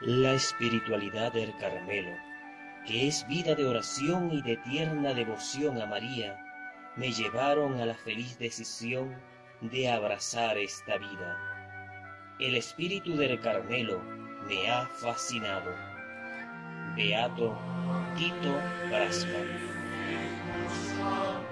La espiritualidad del Carmelo, que es vida de oración y de tierna devoción a María, me llevaron a la feliz decisión de abrazar esta vida. El espíritu del Carmelo me ha fascinado. Beato Tito Brasman.